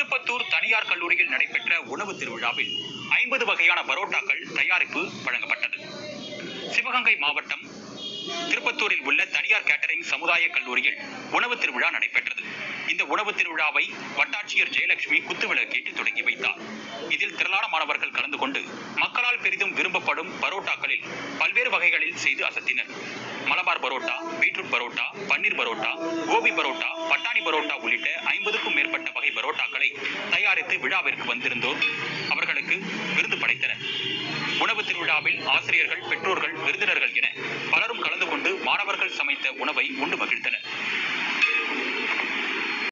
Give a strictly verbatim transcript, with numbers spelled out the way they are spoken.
திருப்பத்தூர் தனியார் கல்லூரியில் நடைபெற்ற உணவு திருவிழாவில் ஐம்பது வகையான பரோட்டாக்கள் தயாரிப்பு வழங்கப்பட்டது. சிவகங்கை மாவட்டம் திருப்பத்தூரில் உள்ள தனியார் கேட்டரிங் சமுதாய கல்லூரியில் உணவு திருவிழா நடைபெற்றது. இந்த உணவு திருவிழாவை வட்டாட்சியர் ஜெயலட்சுமி குத்துவிளக்கேற்றி தொடங்கி வைத்தார். இதில் திரளான மாணவர்கள் கலந்து கொண்டு மக்களால் பெரிதும் விரும்பப்படும் பரோட்டாக்களில் பல்வேறு வகைகளில் செய்து அசத்தினர். மலபார் பரோட்டா, பீட்ரூட் பரோட்டா, பன்னீர் பரோட்டா, கோபி பரோட்டா, பட்டாணி பரோட்டா உள்ளிட்ட ஐம்பதுக்கும் மேற்பட்ட வகை பரோட்டாக்களை தயாரித்து விழாவிற்கு வந்திருந்தோர் அவர்களுக்கு விருது படைத்தனர். உணவு திருவிழாவில் ஆசிரியர்கள், பெற்றோர்கள், விருந்தினர்கள் என பலரும் கலந்து கொண்டு மாணவர்கள் சமைத்த உணவை உண்டு மகிழ்ந்தனர்.